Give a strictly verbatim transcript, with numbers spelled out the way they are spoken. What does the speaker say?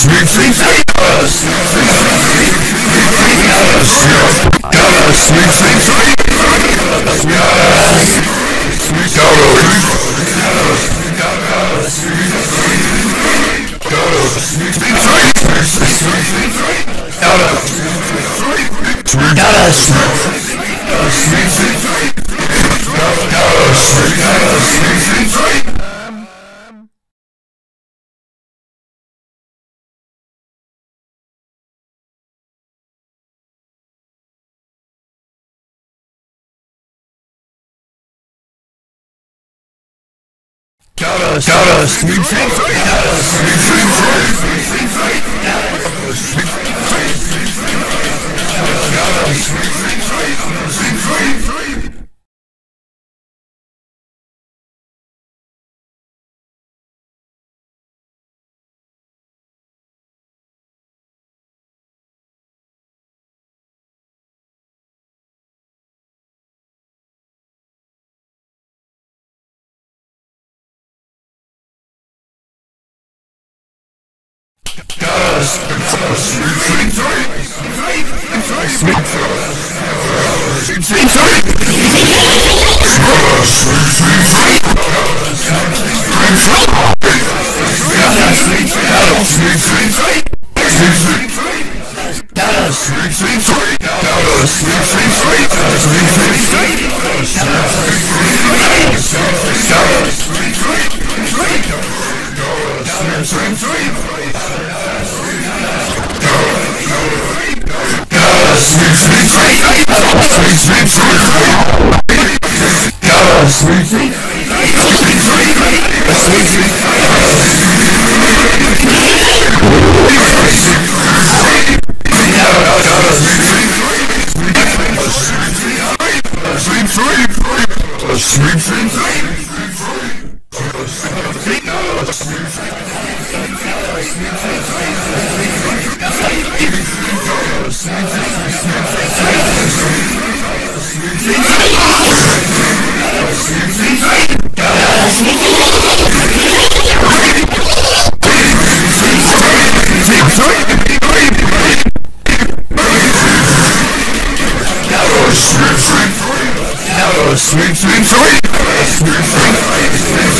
sweet, sweet, sweet, gotta sweet, sweet, sweet, gotta sweet, gotta sweet, sweet, sweet, gotta sweet, sweet, gotta sweet, gotta sweet, sweet, sweet, gotta sweet, gotta sweet, sweet, sweet, sweet, gotta sweet, gotta sweet, sweet, sweet. Gotta, gotta, sweet, sweet, sweet, gotta, sweet, sweet, sweet, sweet, sweet, sweet, gotta, sweet, sweet, sweet, gotta, sweet, sweet, sweet, sweet, sweet, sweet. Gotta sweet, sweet, sweet, sweet, sweet, sweet, sweet, sweet, sweet, sweet, sweet, sweet, sweet, sweet,